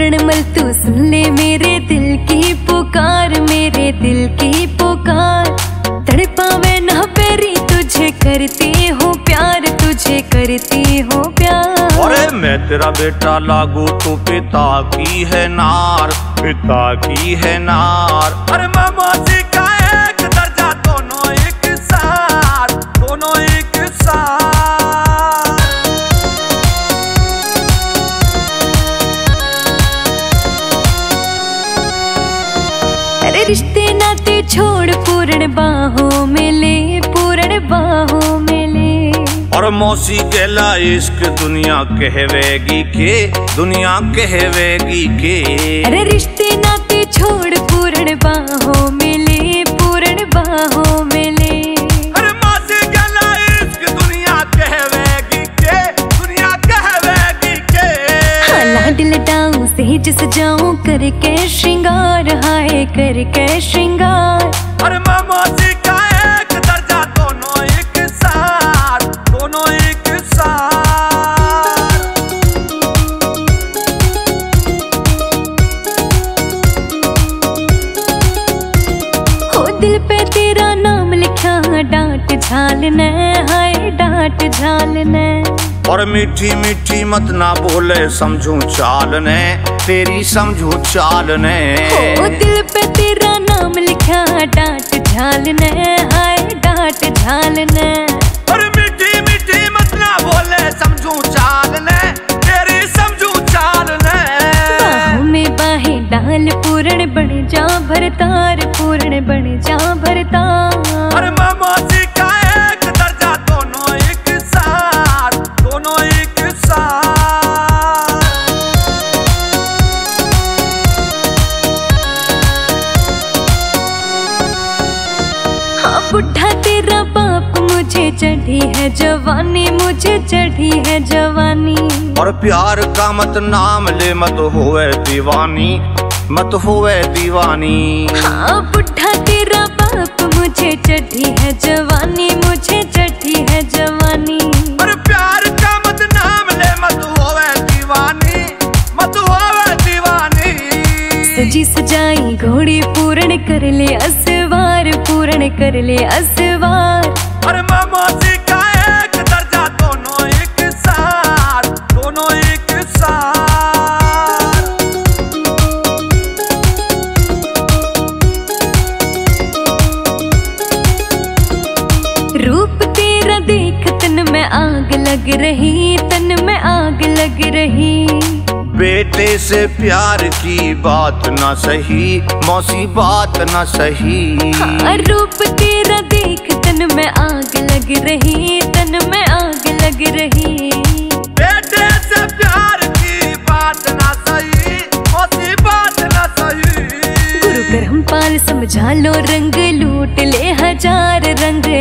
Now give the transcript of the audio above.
पूर्णमल तू सुन ले मेरे दिल की पुकार, मेरे दिल की पुकार। तड़पावे ना पैरी तुझे करती हूँ प्यार, तुझे करती हूँ प्यार। अरे मैं तेरा बेटा लागू तू पिता की है नार, पिता की है नार। अरे मैं मौसी का एक दर्जा, दोनों एक साथ, दोनों एक साथ। अरे रिश्ते नाते छोड़ पूर्ण बाहों में ले, पूर्ण बाहों में ले। और मौसी कहला इश्क दुनिया कहवेगी के, दुनिया कहवेगी के। अरे रिश्ते नाते छोड़ पूर्ण बाहों में ले, पूर्ण बाहों में ले। अरे मौसी कहला इश्क दुनिया कहवेगी के, दुनिया कहवेगी के। हाँ लाड लटाऊं सेज सजाऊं करके श्रृंगार, हाय करके श्रृंगार। अरे मैं मौसी का एक दर्जा, दोनों एक साथ, दोनों एक साथ। हो दिल पे तेरा नाम लिखा डांट झालने, हाय डांट झालने। और मीठी मीठी मत ना बोले समझूं चालने, तेरी समझूं चालने। हो दिल पे तेरा नाम लिखा डांट झालने, हाय डांट झालने। और मीठी मीठी मत ना बोले समझूं चालने, तेरी समझूं चालने। बाहों में बाहें डाल पूर्ण बन जा भरतार, पूर्ण बन जा भरतार। और मैं मौसी का एक दर्जा, दोनों एक साथ, दोनों एक साथ। हाँ बुढ़ा तेरा बाप, मुझे चढ़ी है जवानी, मुझे चढ़ी है जवानी। और प्यार का मत नाम ले, मत होवे दीवानी, मत होवे दीवानी। हाँ बुढ़ा तेरा बाप, मुझे चढ़ी है जवानी, मुझे चढ़ी है जवानी। और प्यार का मत नाम ले, मत होवे दीवानी, मत होवे दीवानी। सजी सजाई घोड़ी पूर्ण कर ले असवार, पूर्ण कर ले असवार। और मैं मौसी का एक दर्जा, दोनों एक साथ, दोनों एक साथ। रूप तेरा देख तन में आग लग रही, तन में आग लग रही। बेटे से प्यार की बात ना सही, मौसी बात ना सही। हाँ रूप तेरा देख तन में आग लग रही, तन में आग लग रही। बेटे से प्यार की बात ना सही, मौसी बात ना सही। गुरु करमपाल समझा लो रंग लूट ले हजार, रंग